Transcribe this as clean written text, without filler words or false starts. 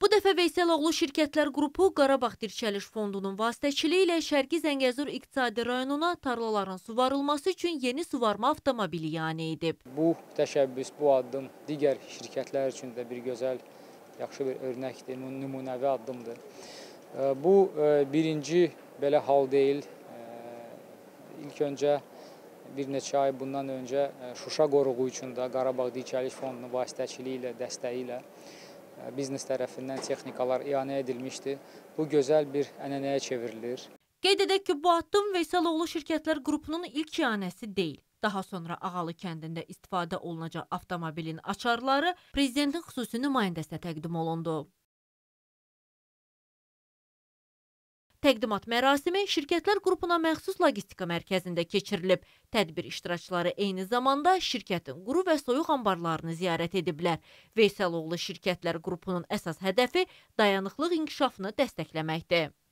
Bu dəfə Veyseloğlu Şirkətlər Qrupu Qarabağ Dirçəliş Fondunun vasitəçiliyi ilə Şərqi Zəngəzur İqtisadi rayonuna tarlaların suvarılması üçün yeni suvarma avtomobili ianə edib. Bu təşəbbüs, bu addım digər şirkətlər üçün də bir gözəl, yaxşı bir örnəkdir, nümunəvi addımdır. Bu birinci belə hal deyil. İlk öncə bir neçə ay bundan öncə Şuşa qoruğu üçün də Qarabağ Dirçəliş Fondunun vasitəçiliyi ilə, dəstəyi ilə biznes tərəfindən texnikalar ianə edilmişdi. Bu gözəl bir ənənəyə çevrilir. Qeyd edək ki, bu addım Veyseloğlu Şirkətlər Qrupunun ilk ianəsi deyil. Daha sonra Ağalı kəndində istifadə olunacaq avtomobilin açarları Prezidentin xüsusi nümayəndəsinə təqdim olundu. Təqdimat mərasimi Şirkətlər Qrupuna məxsus logistika mərkəzində keçirilib. Tədbir iştirakçıları eyni zamanda şirkətin quru və soyuq anbarlarını ziyarət ediblər. Veyseloğlu Şirkətlər Qrupunun əsas hədəfi dayanıqlıq inkişafını dəstəkləməkdir.